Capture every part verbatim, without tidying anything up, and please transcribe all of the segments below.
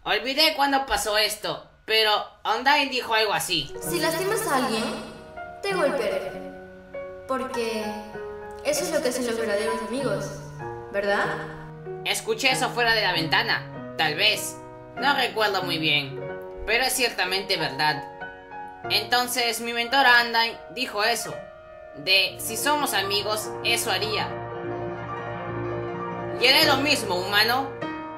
Olvidé cuándo pasó esto, pero Undyne dijo algo así. Si lastimas a alguien, te golpearé. Porque eso es lo que hacen los verdaderos amigos, ¿verdad? Escuché eso fuera de la ventana. Tal vez. No recuerdo muy bien. Pero es ciertamente verdad. Entonces mi mentora Undyne dijo eso. De si somos amigos, eso haría. Y haré lo mismo, humano.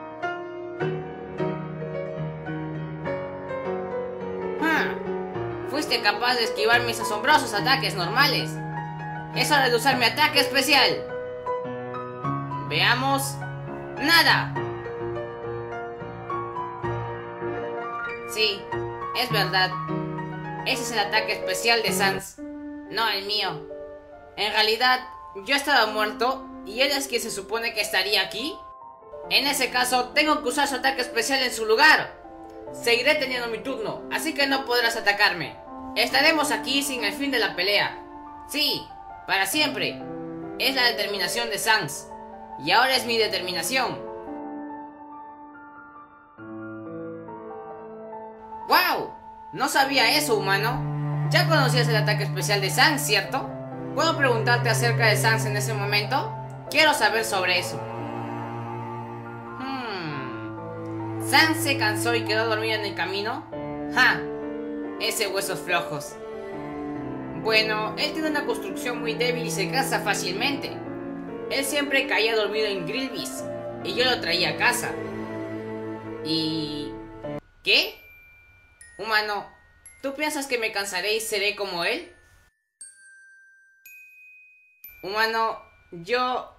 Hmm. Fuiste capaz de esquivar mis asombrosos ataques normales. Es hora de usar mi ataque especial. Veamos. ¡Nada! Sí, es verdad. Ese es el ataque especial de Sans, no el mío. En realidad, yo estaba muerto y él es quien se supone que estaría aquí. En ese caso, tengo que usar su ataque especial en su lugar. Seguiré teniendo mi turno, así que no podrás atacarme. Estaremos aquí sin el fin de la pelea. Sí, para siempre. Es la determinación de Sans. Y ahora es mi determinación. ¡Wow! No sabía eso, humano. Ya conocías el ataque especial de Sans, ¿cierto? ¿Puedo preguntarte acerca de Sans en ese momento? Quiero saber sobre eso. Hmm. ¿Sans se cansó y quedó dormido en el camino? ¡Ja! Ese huesos flojos. Bueno, él tiene una construcción muy débil y se cansa fácilmente. Él siempre caía dormido en Grillvis y yo lo traía a casa. ¿Y qué? Humano, ¿tú piensas que me cansaré y seré como él? Humano, yo...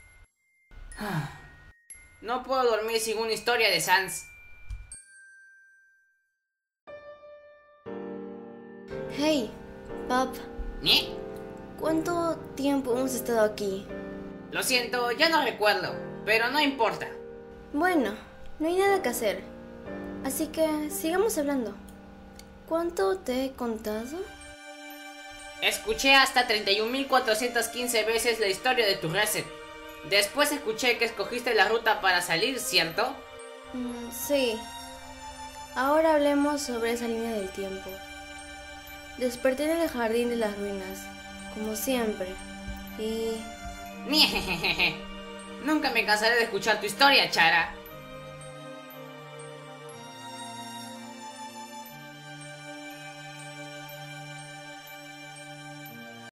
no puedo dormir sin una historia de Sans. Hey, Pop. ¿Eh? ¿Cuánto tiempo hemos estado aquí? Lo siento, ya no recuerdo, pero no importa. Bueno, no hay nada que hacer. Así que sigamos hablando. ¿Cuánto te he contado? Escuché hasta treinta y un mil cuatrocientas quince veces la historia de tu reset. Después escuché que escogiste la ruta para salir, ¿cierto? Mm, sí. Ahora hablemos sobre esa línea del tiempo. Desperté en el jardín de las ruinas, como siempre. Y... Nunca me cansaré de escuchar tu historia, Chara.